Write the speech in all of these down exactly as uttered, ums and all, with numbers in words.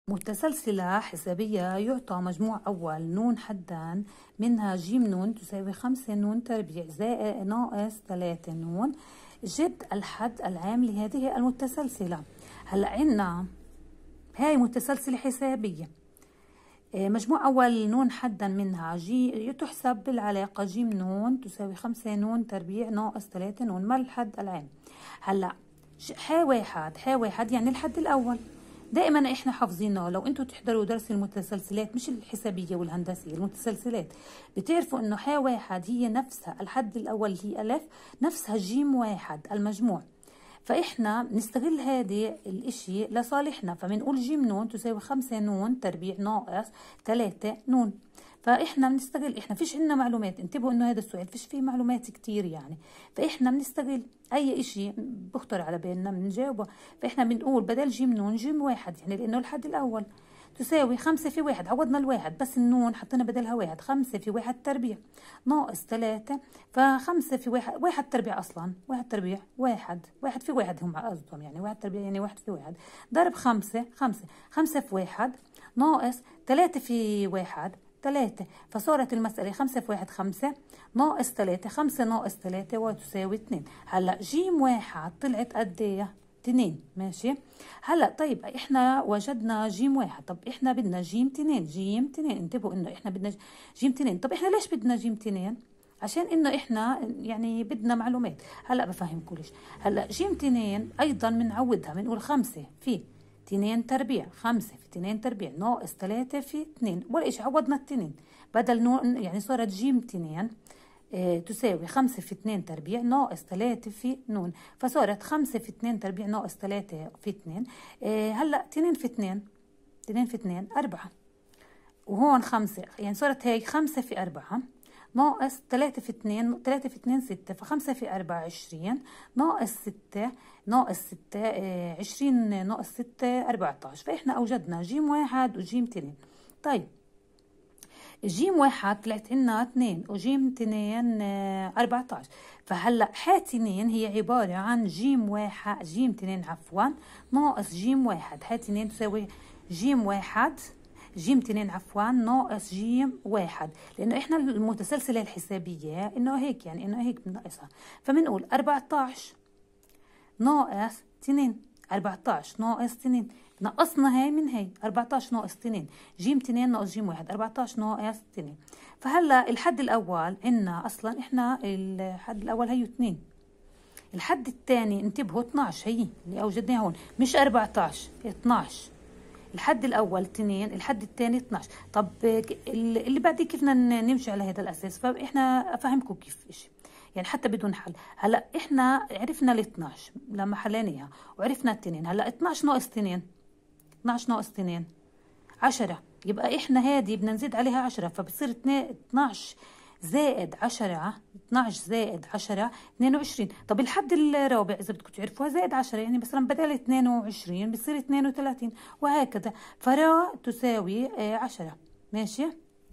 متسلسلة حسابية يعطى مجموع أول نون حدا منها ج نون تساوي خمسة نون تربيع زائد ناقص ثلاثة نون. جد الحد العام لهذه المتسلسلة. هلا عنا هاي متسلسلة حسابية، مجموع أول نون حدا منها جي تحسب بالعلاقة ج نون تساوي خمسة نون تربيع ناقص ثلاثة نون. ما الحد العام؟ هلا ح واحد ح واحد يعني الحد الأول، دائما احنا حافظينه. لو انتم تحضروا درس المتسلسلات مش الحسابيه والهندسيه، المتسلسلات بتعرفوا انه ح واحد هي نفسها الحد الاول هي الف، نفسها جيم واحد المجموع. فاحنا بنستغل هذه الاشي لصالحنا، فبنقول جيم نون تساوي خمسة نون تربيع ناقص ثلاثة نون. فاحنا بنستغل، احنا فيش عندنا معلومات، انتبهوا انه هذا السؤال فيش فيه معلومات كتير يعني، فاحنا بنستغل اي اشي بخطر على بالنا بنجاوبه. فاحنا بنقول بدل جيم نون جيم واحد، يعني لانه الحد الاول تساوي خمسة في واحد، عوضنا الواحد بس النون حطينا بدلها واحد، خمسة في واحد تربيع ناقص ثلاثة. فخمسة في واحد واحد تربيع اصلا، واحد تربيع واحد، واحد في واحد هم قصدهم، يعني واحد تربيع يعني واحد في واحد ضرب خمسة، خمسة خمسة في واحد ناقص ثلاثة في واحد ثلاثة. فصارت المسألة خمسة في واحد خمسة ناقص ثلاثة، خمسة ناقص ثلاثة وتساوي اثنين. هلا جيم واحد طلعت قد ايه؟ اثنين. ماشي. هلا طيب احنا وجدنا جيم واحد، طب احنا بدنا جيم اثنين، جيم اثنين. انتبهوا انه احنا بدنا جيم اثنين. طب احنا ليش بدنا جيم اثنين؟ عشان انه احنا يعني بدنا معلومات. هلا بفهمكم ليش. هلا جيم اثنين ايضا بنعودها، بنقول خمسة في اثنين تربيع، خمسة في اثنين تربيع ناقص ثلاثة في اثنين، ولا إشي عوضنا اثنين بدل نون، يعني صارت جيم اثنين اه تساوي خمسة في اثنين تربيع ناقص ثلاثة في نون. فصارت خمسة في اثنين تربيع ناقص ثلاثة في اثنين. اه هلا اثنين في اثنين، اثنين في اثنين أربعة، وهون خمسة، يعني صارت هيك خمسة في أربعة ناقص ثلاثة في اثنين، ثلاثة في اثنين ستة، فخمسة في أربعة عشرين ناقص ستة، ناقص ستة اه عشرين ناقص ستة أربعة عشر. فإحنا أوجدنا جيم واحد وجيم اثنين. طيب جيم واحد طلعت لنا اثنين وجيم اثنين اه أربعة عشر. فهلا ح اثنين هي عبارة عن جيم واحد، جيم اثنين عفوا ناقص جيم واحد. ح اثنين تساوي جيم واحد، جيم اثنين عفوا ناقص جيم واحد، لانه احنا المتسلسله الحسابيه انه هيك، يعني انه هيك بنقصها. فبنقول أربعة عشر ناقص اثنين، أربعة عشر ناقص اثنين، نقصنا هاي من هاي، أربعة عشر ناقص اثنين جيم اثنين ناقص جيم واحد، أربعة عشر ناقص اثنين. فهلا الحد الاول عندنا اصلا احنا الحد الاول هي اثنين، الحد الثاني انتبهوا اثنعش هي اللي اوجدناها هون، مش أربعة عشر، اثنعش. الحد الاول اثنين، الحد الثاني اثنعش. طب اللي بعدين كيف بدنا نمشي على هذا الاساس؟ فاحنا افهمكم كيف شيء يعني حتى بدون حل. هلا احنا عرفنا ال اثنعش لما حليناها، وعرفنا الاثنين. هلا اثنعش ناقص اثنين، اثنعش ناقص اثنين عشرة، يبقى احنا هذه بدنا نزيد عليها عشرة، فبتصير اثنعش زائد عشرة، اثنعش زائد عشرة اثنين وعشرين. طب الحد الرابع اذا بدكم تعرفوها زائد عشرة، يعني مثلا بدل اثنين وعشرين بصير اثنين وثلاثين وهكذا. فرا تساوي عشرة. ماشي.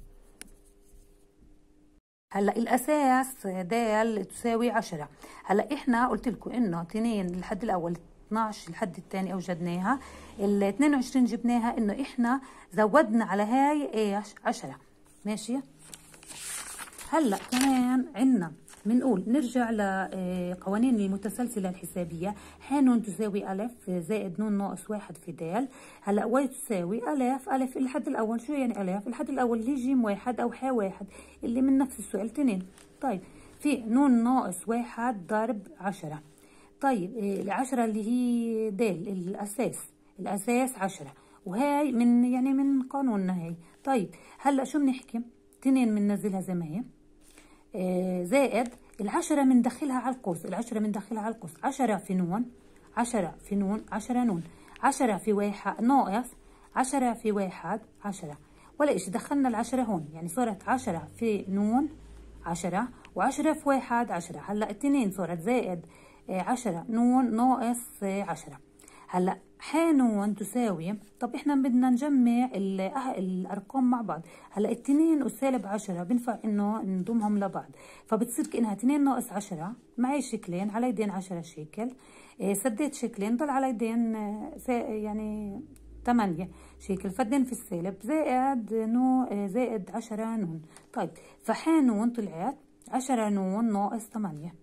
هلا الاساس د تساوي عشرة. هلا احنا قلت لكم انه اثنين الحد الاول، اثنعش الحد الثاني اوجدناها، ال اثنين وعشرين جبناها، انه احنا زودنا على هاي ايش؟ عشرة. ماشي. هلا كمان عندنا بنقول نرجع لقوانين المتسلسله الحسابيه. ح نون تساوي الف زائد نون ناقص واحد في د. هلا واي تساوي الف، الف الحد الاول. شو يعني الف؟ الحد الاول اللي جيم واحد او ح واحد اللي من نفس السؤال اثنين. طيب في نون ناقص واحد ضرب عشرة. طيب العشرة اللي هي د الاساس، الاساس عشرة، وهاي من يعني من قانوننا هاي. طيب هلا شو بنحكي؟ اثنين بننزلها زي ما هي، آه زائد العشرة بندخلها على القوس، العشرة بندخلها على القوس، عشرة في نون، عشرة في نون، عشرة نون، عشرة في واحد ناقص عشرة في واحد عشرة، ولا إشي دخلنا العشرة هون، يعني صارت عشرة في نون عشرة، وعشرة في واحد عشرة. هلا اثنين صارت زائد آه عشرة نون ناقص آه عشرة. هلا ح نون تساوي، طب احنا بدنا نجمع الارقام مع بعض. هلا اثنين وسالب عشرة بنفع انه نضمهم لبعض، فبتصير كانها اثنين ناقص عشرة. معي شكلين على يدين عشرة شكل، إيه سديت شكلين ضل على يدين يعني تمانية شيك الفدين في السالب زائد نو زائد عشرة نون. طيب فح نون طلعت عشرة نون ناقص تمانية.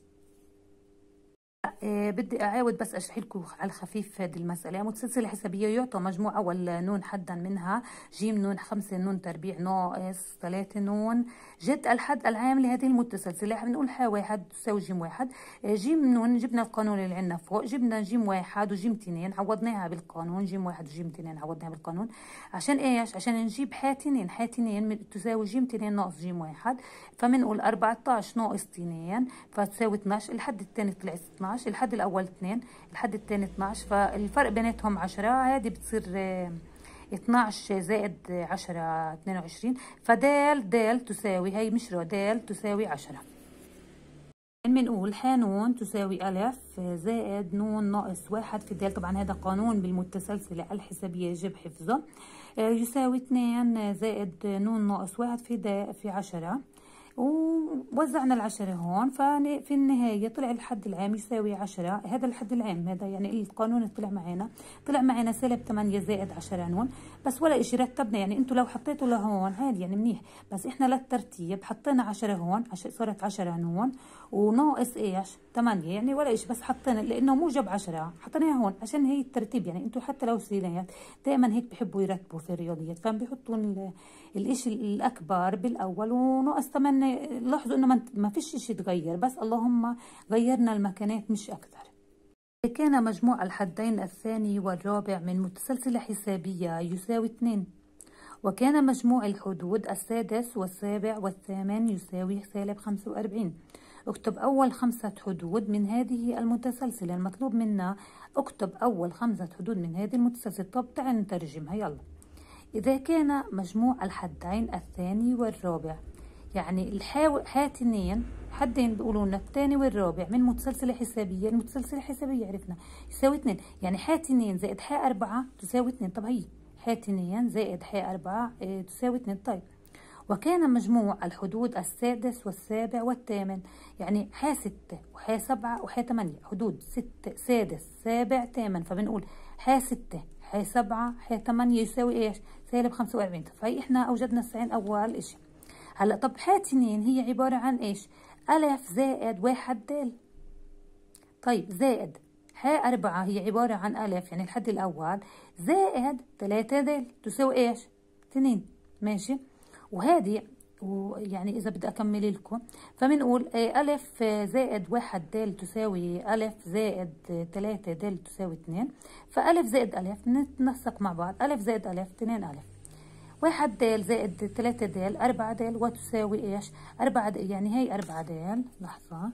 آه بدي أعاود بس أشرح لكم على الخفيف هذه المسألة. متسلسلة حسابية يعطى مجموع أول نون حدا منها ج نون خمسة نون تربيع ناقص ثلاثة نون جد الحد العام لهذه المتسلسلة. بنقول ح واحد تساوي ج واحد. آه ج نون جبنا القانون اللي عندنا فوق، جبنا ج واحد وج اثنين عوضناها بالقانون، ج واحد وج اثنين عوضناها بالقانون. عشان ايش؟ عشان نجيب ح اثنين، ح اثنين تساوي ج اثنين ناقص ج واحد، فبنقول أربعتاشر ناقص اثنين فتساوي اثناشر. الحد الثاني طلع اثناشر، الحد الاول اثنين، الحد الثاني اثناشر، فالفرق بيناتهم عشرة. هذه بتصير اثناشر زائد عشرة اثنين وعشرين، فدال دال تساوي هي مشرو دال تساوي عشرة. بنقول ح نون تساوي ألف زائد نون ناقص واحد في دال. طبعا هذا قانون بالمتسلسلة الحسابية يجب حفظه. يساوي اثنين زائد نون ناقص واحد في دا في عشرة، ووزعنا العشرة هون، ففي النهاية طلع الحد العام يساوي عشرة. هذا الحد العام، هذا يعني القانون اللي طلع معنا، طلع معنا سالب ثمانية زائد عشرة نون. بس ولا اشي رتبنا، يعني انتوا لو حطيتوا لهون عادي يعني منيح، بس احنا للترتيب حطينا عشرة هون عش... صارت عشرة نون وناقص ايش ثمانية، يعني ولا اشي، بس حطينا لانه موجب عشرة حطيناها هون عشان هي الترتيب. يعني انتوا حتى لو سينات دائما هيك بحبوا يرتبوا في الرياضيات، فبيحطوا الاشي الاكبر بالاول وناقص ثمانية. لاحظوا انه ما فيش اشي تغير، بس اللهم غيرنا المكانات مش اكثر. كان مجموع الحدين الثاني والرابع من متسلسلة حسابية يساوي اثنين، وكان مجموع الحدود السادس والسابع والثامن يساوي سالب خمسة وأربعين. اكتب أول خمسة حدود من هذه المتسلسلة. المطلوب منا اكتب أول خمسة حدود من هذه المتسلسلة. طب تعال نترجمها يلا. إذا كان مجموع الحدين الثاني والرابع، يعني الحاتنين حدين بيقولوا لنا الثاني والرابع من متسلسلة حسابية، المتسلسلة الحسابية عرفنا يساوي اثنين، يعني ح اثنين زائد ح أربعة تساوي اثنين. طب هي ح اثنين زائد ح أربعة اه تساوي اثنين. طيب وكان مجموع الحدود السادس والسابع والثامن، يعني ح ستة وح سبعة وح ثمانية، حدود ستة سادس سابع ثامن، فبنقول ح ستة ح سبعة ح ثمانية يساوي ايش؟ سالب خمسة وأربعين. فهي احنا اوجدنا السين اول اشي. هلا طب ح اثنين هي عبارة عن ايش؟ ألف زائد واحد دال. طيب زائد ح أربعة هي عبارة عن ألف يعني الحد الأول زائد ثلاثة دال تساوي ايش؟ اثنين. ماشي. وهذه ويعني إذا بدي أكمل لكم فبنقول ألف زائد واحد دال تساوي ألف زائد ثلاثة دال تساوي اثنين، فألف زائد ألف نتنسق مع بعض، ألف زائد ألف اثنين ألف، واحد دال زائد ثلاثة دال أربعة دال وتساوي إيش؟ أربعة دال، يعني هي أربعة دال. لحظة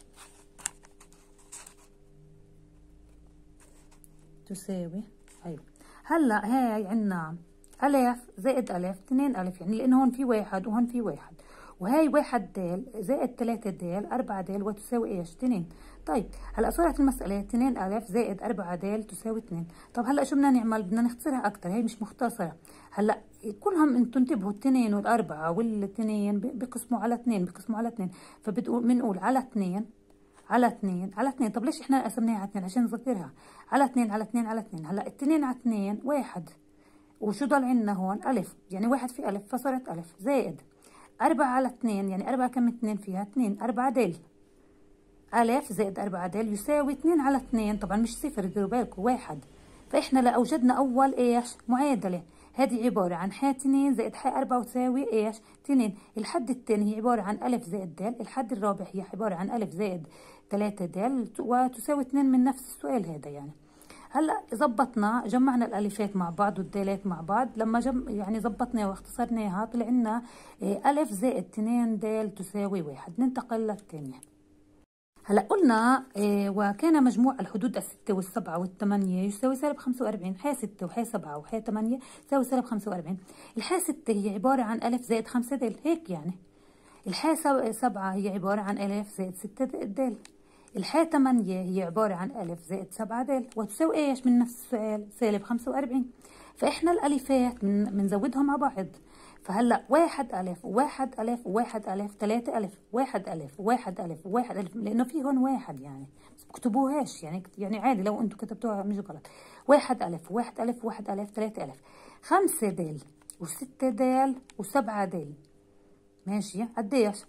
تساوي أيوة. هلا هاي عنا ألف زائد ألف اثنين ألف، يعني لأنه هون في واحد وهون في واحد، وهي واحد دال زائد ثلاثة دال أربعة دال وتساوي إيش؟ اثنين. طيب هلا صارت المسألة اثنين ألف زائد أربعة دال تساوي اثنين. طب هلا شو بدنا نعمل؟ بدنا نختصرها أكثر، هي مش مختصرة. هلا كلهم انتم انتبهوا، الاثنين والأربعة والاثنين بيقسموا على اثنين، بيقسموا على اثنين، فبتقول بنقول على اثنين على اثنين على اثنين. طب ليش احنا قسمناها على اثنين؟ عشان نذكرها. على اثنين على اثنين على اثنين. هلا اثنين على اثنين واحد، وشو ضل عندنا هون؟ ألف، يعني واحد في ألف فصارت ألف، زائد أربعة على اثنين، يعني أربعة كم اثنين فيها؟ اثنين، أربعة دال. ألف زائد أربعة دال يساوي اثنين على اثنين، طبعا مش صفر ديروا بالكم واحد. فإحنا لا أوجدنا أول إيش؟ معادلة. هذه عبارة عن ح اثنين زائد ح أربعة وتساوي إيش؟ اثنين. الحد الثاني هي عبارة عن ألف زائد دال. الحد الرابع هي عبارة عن ألف زائد ثلاثة دال وتساوي اثنين من نفس السؤال هذا. يعني هلا زبطنا، جمعنا الالفات مع بعض والدالات مع بعض، لما جم يعني زبطناها واختصرناها طلع لنا الف زائد اثنين دال تساوي واحد. ننتقل للثانيه. هلا قلنا إيه وكان مجموع الحدود الستة والسبعة والثمانية يساوي سالب خمسة وأربعين. ح ستة وح سبعة وح ثمانية تساوي سالب خمسة وأربعين. الح ستة هي عبارة عن ألف زائد خمسة دال، هيك يعني. الح سبعة هي عبارة عن ألف زائد ستة دال. الح ثمانية هي عبارة عن ألف زائد سبعة دال وتساوي إيش من نفس السؤال؟ سالب خمسة وأربعين. فإحنا الألفات من بنزودهم مع بعض. فهلا واحد ألف وواحد ألف وواحد ألف ثلاثة ألف واحد ألف وواحد ألف وواحد ألف، لأنه في هون واحد يعني بس بكتبوهاش، يعني يعني عادي لو أنتم كتبتوها مش غلط. واحد ألف واحد ألف واحد ألف ثلاثة ألف، خمسة دال وستة دال وسبعة دال. ماشي قديش؟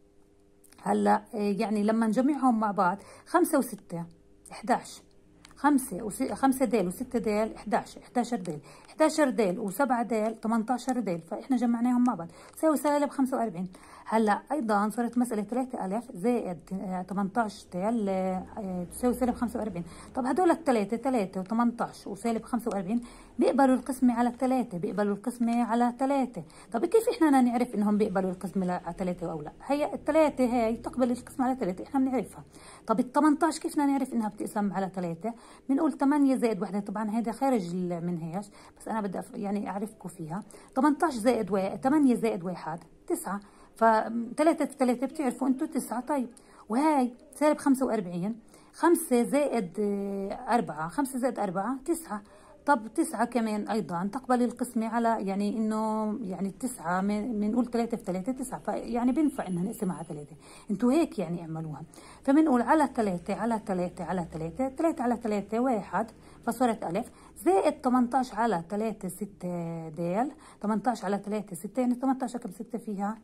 هلا يعني لما نجمعهم مع بعض خمسة وستة إحداش، خمسة وس... خمسة دال وستة دال إحداش، إحداشر دال، إحداشر دال وسبعة دال تمنتاشر دال، فإحنا جمعناهم مع بعض تساوي سالب خمسة وأربعين. هلا أيضا صارت مسألة ثلاثة ألف زائد تمنتاشر دال آه تساوي سالب خمسة وأربعين. طب هدول الثلاثة ثلاثة وتمنتاشر وسالب خمسة وأربعين بيقبلوا القسمة على ثلاثة، بيقبلوا القسمة على ثلاثة. طب كيف إحنا بدنا نعرف إنهم بيقبلوا القسمة على ثلاثة أو لا؟ هي الثلاثة هاي تقبل القسمة على ثلاثة، إحنا بنعرفها. طب ال تمنتاشر كيف بدنا نعرف إنها بتقسم على ثلاثة؟ بنقول ثمانية زائد وحدة، طبعا هذا خارج من هيش بس أنا بدي يعني أعرفكم فيها. تمنتاشر زائد واحد، ثمانية زائد واحد تسعة، فثلاثة في ثلاثة بتعرفوا انتوا تسعة. طيب وهي سالب خمسة وأربعين، خمسة زائد أربعة، خمسة زائد أربعة تسعة. طب تسعة كمان أيضا تقبل القسمة على يعني إنه يعني التسعة بنقول ثلاثة في ثلاثة تسعة، فيعني بينفع إنها نقسمها على ثلاثة. انتوا هيك يعني اعملوها. فبنقول على ثلاثة على ثلاثة على ثلاثة، ثلاثة على ثلاثة واحد فصارت ألف، زائد تمنتاشر على ثلاثة ستة دال، تمنتاشر على ثلاثة ستة، يعني تمنتاشر كم ستة فيها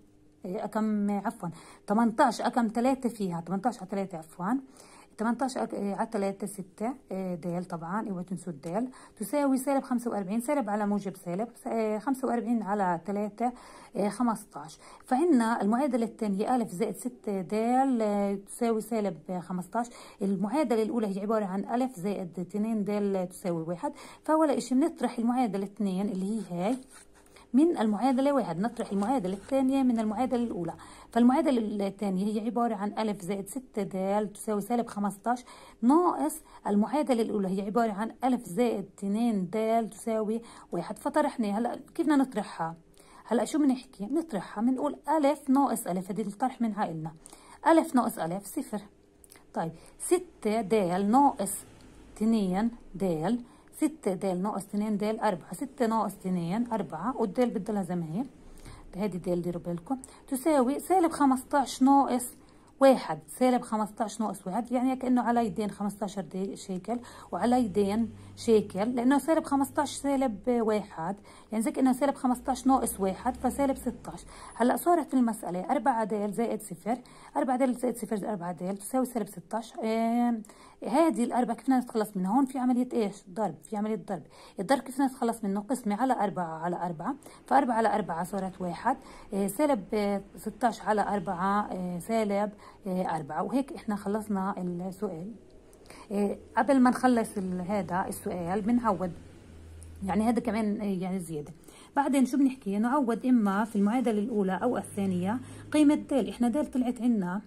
كم عفوا تمنتاشر أكم ثلاثة فيها، تمنتاشر على ثلاثة عفوا تمنتاشر على ثلاثة ستة دال، طبعا اوعوا تنسوا الدال، تساوي سالب خمسة وأربعين، سالب على موجب سالب، خمسة وأربعين على ثلاثة خمستاشر. فعندنا المعادلة الثانية ألف زائد ستة دال تساوي سالب خمستاشر. المعادلة الأولى هي عبارة عن ألف زائد اثنين دال تساوي واحد. فأول شيء بنطرح المعادلة اثنين اللي هي هاي من المعادلة واحد، نطرح المعادلة الثانية من المعادلة الأولى. فالمعادلة الثانية هي عبارة عن ألف زائد ستة دال تساوي سالب خمستاشر، ناقص المعادلة الأولى هي عبارة عن ألف زائد اثنين دال تساوي واحد. فطرحناها. هلا كيف بدنا نطرحها؟ هلا شو بنحكي؟ بنطرحها بنقول ألف ناقص ألف، هذه الطرح من عقلنا، ألف ناقص ألف صفر. طيب ستة دال ناقص اثنين دال، ستة دال ناقص اثنين دال أربعة، ستة ناقص اثنين أربعة، والدال بتضلها زي ما هي، هذه دال ديروا بالكم، تساوي سالب خمستاشر ناقص واحد، سالب خمستاشر ناقص واحد، يعني كأنه على يدين خمستاشر شيكل وعلى يدين شيكل، لأنه سالب خمستاشر سالب واحد، يعني زي كأنه سالب خمستاشر ناقص واحد فسالب ستاشر. هلا صارت المسألة أربعة دال زائد صفر، أربعة دال زائد صفر زائد أربعة دال تساوي سالب ستاشر. إيه هذه الأربعة كيف بدنا نتخلص منها؟ هون في عملية إيش؟ ضرب، في عملية ضرب. الضرب كيف بدنا نتخلص منه؟ قسمة على أربعة على أربعة، فأربعة على أربعة صارت واحد، إيه سالب ستاشر على أربعة إيه سالب إيه أربعة. وهيك إحنا خلصنا السؤال. إيه قبل ما نخلص هذا السؤال بنعوض، يعني هذا كمان يعني زيادة. بعدين شو بنحكي؟ نعوض إما في المعادلة الأولى أو الثانية قيمة دال. إحنا دال طلعت عنا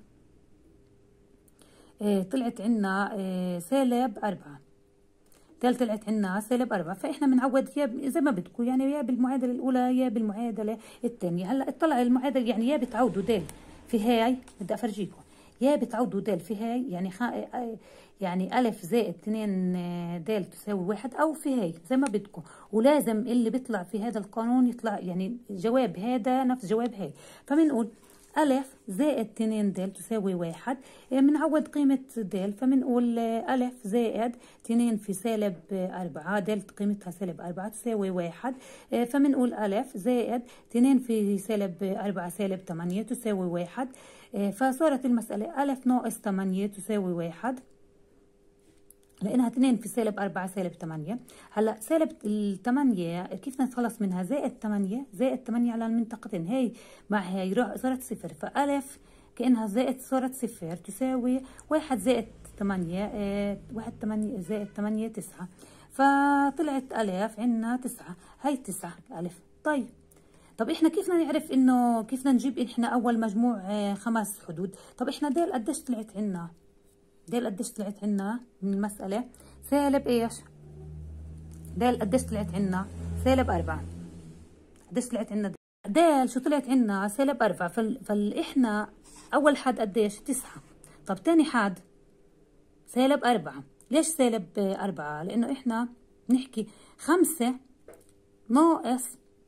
إيه طلعت عنا إيه سالب أربعة، دال طلعت عنا سالب أربعة، فإحنا بنعوض يا زي ما بدكم، يعني يا بالمعادلة الأولى يا بالمعادلة الثانية. هلا اطلع المعادلة، يعني يا بتعوضوا دال في هاي، بدي أفرجيكم، يا بتعوضوا دال في هاي يعني خ... يعني ألف زائد اثنين دال تساوي واحد، أو في هاي زي ما بدكم. ولازم اللي بيطلع في هذا القانون يطلع يعني جواب هذا نفس جواب هاي. فبنقول ألف زائد اثنين دال تساوي واحد، بنعوض قيمة دال، فبنقول ألف زائد اثنين في سالب أربعة، دال قيمتها سالب أربعة تساوي واحد، فبنقول ألف زائد اثنين في سالب أربعة سالب ثمانية تساوي واحد. فصارت المسألة ألف ناقص ثمانية تساوي واحد، لأنها اثنين في سالب أربعة سالب ثمانية. هلا سالب الثمانية كيف نتخلص منها؟ زائد ثمانية، زائد ثمانية على المنطقتين، هي مع هي صارت صفر، فألف كأنها زائد صارت صفر تساوي واحد زائد ثمانية، اه واحد ثمانية زائد ثمانية تسعة، فطلعت ألف عنا تسعة، هي تسعة ألف. طيب طب احنا كيف بدنا نعرف انه كيف بدنا نجيب احنا اول مجموع اه خمس حدود؟ طب احنا دال قديش طلعت عنا؟ دال قديش طلعت عنا من المسألة؟ سالب ايش؟ دال قديش طلعت عنا؟ سالب أربعة. قديش طلعت عنا؟ دال شو طلعت عنا؟ سالب أربعة. فال... فإحنا أول حد قديش؟ تسعة. طب تاني حد سالب أربعة. ليش سالب أربعة؟ لأنه إحنا نحكي خمسة ناقص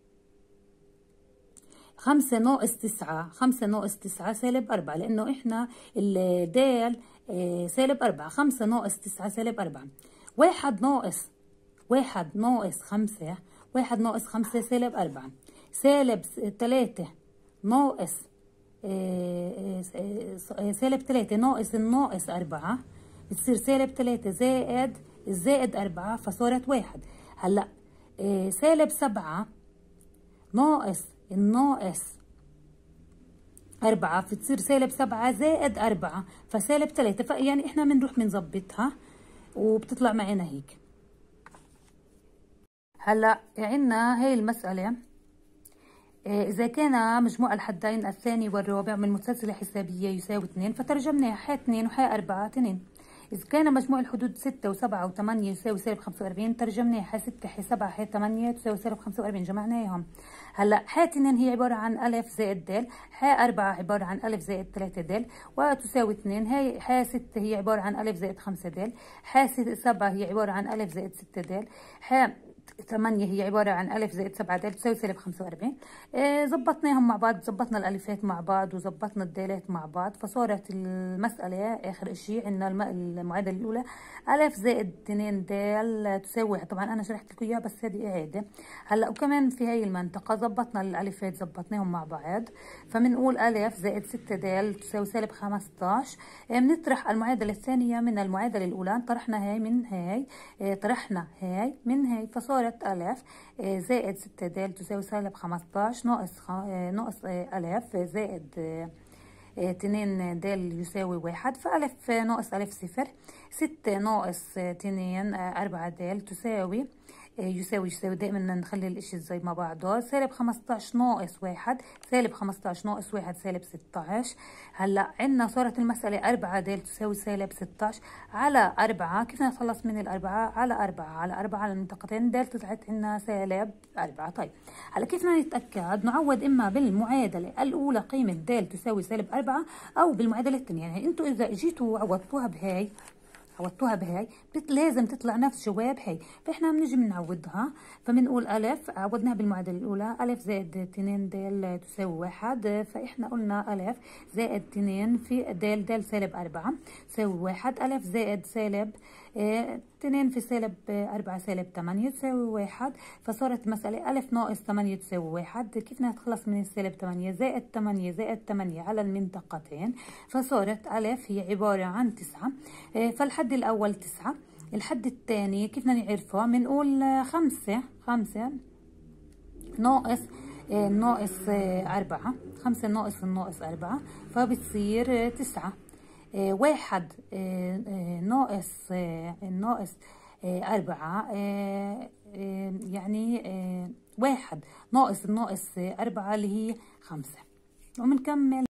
خمسة ناقص تسعة، خمسة ناقص تسعة سالب أربعة، لأنه إحنا الدال سالب أربعة، خمسة ناقص تسعة سالب أربعة. واحد ناقص واحد ناقص خمسة، واحد ناقص خمسة سالب أربعة، سالب تلاتة ناقص سالب تلاتة ناقص الناقص أربعة بتصير سالب تلاتة زائد الزائد أربعة فصارت واحد. هلا سالب سبعة ناقص الناقص أربعة بتصير سالب سبعة زائد أربعة فسالب تلاتة، فيعني احنا بنروح بنظبطها وبتطلع معنا هيك. هلا عنا هاي المسألة إذا كان مجموع الحدين الثاني والرابع من متسلسلة حسابية يساوي اثنين فترجمناها ح اثنين وح أربعة اثنين. إذا كان مجموع الحدود ستة وسبعة وثمانية يساوي سالب خمسة وأربعين ترجمناها ح ستة ح سبعة ح ثمانية تساوي سالب خمسة وأربعين، جمعناهم. هلا ح اثنين هي عبارة عن ألف زائد د، ح أربعة عبارة عن ألف زائد ثلاثة د وتساوي اثنين، هي ح ستة هي عبارة عن ألف زائد خمسة د، ح سبعة هي عبارة عن ألف زائد ستة د، ح ثمانية هي عبارة عن ألف زائد سبعة د تساوي سالب خمسة وأربعين. آه زبطناهم مع بعض، زبطنا الألفات مع بعض وزبطنا الدالات مع بعض فصارت المسألة آخر إشي عندنا المعادلة الأولى ألف زائد اثنين د تساوي واحد. طبعا أنا شرحت لكم إياها بس هذه إعادة. هلا وكمان في هاي المنطقة زبطنا الألفات زبطناهم مع بعض فبنقول ألف زائد ستة د تساوي سالب خمستاش. آه بنطرح المعادلة الثانية من المعادلة الأولى، طرحنا هاي من هاي، آه طرحنا هاي من هاي فصارت ألف زائد ستة د تساوي سالب خمستاش ناقص خ... ناقص ألف زائد اثنين د يساوي واحد، فألف ناقص ألف صفر، ستة ناقص اثنين أربعة د تساوي يساوي يساوي دائما نخلي الاشي زي ما بعضه، سالب خمستاش ناقص واحد، سالب خمستاش ناقص واحد سالب ستاش. هلا عندنا صارت المسألة أربعة د تساوي سالب ستاش على أربعة، كيف نتخلص من الأربعة؟ على أربعة على أربعة على المنطقتين د طلعت عندنا سالب أربعة. طيب هلا كيف بدنا نتأكد؟ نعوض إما بالمعادلة الأولى قيمة د تساوي سالب أربعة أو بالمعادلة الثانية. يعني أنتوا إذا اجيتوا عوضتوها بهاي عوضتوها بهاي لازم تطلع نفس جواب هاي، فاحنا بنجي بنعوضها فبنقول ألف عوضناها بالمعادلة الأولى ألف زائد اثنين د تساوي واحد، فاحنا قلنا ألف زائد اثنين في د د سالب أربعة تساوي واحد، ألف زائد سالب اثنين في سالب أربعة سالب ثمانية تساوي واحد، فصارت المسألة ألف ناقص ثمانية تساوي واحد. كيف نتخلص من السالب ثمانية؟ زائد ثمانية زائد ثمانية على المنطقتين فصارت ألف هي عبارة عن تسعة، فالحد الأول تسعة. الحد الثاني كيف بدنا نعرفه؟ بنقول خمسة خمسة ناقص ناقص أربعة، خمسة ناقص الناقص أربعة فبتصير تسعة. واحد ناقص ناقص أربعة يعني واحد ناقص الناقص أربعة اللي هي خمسة. وبنكمل.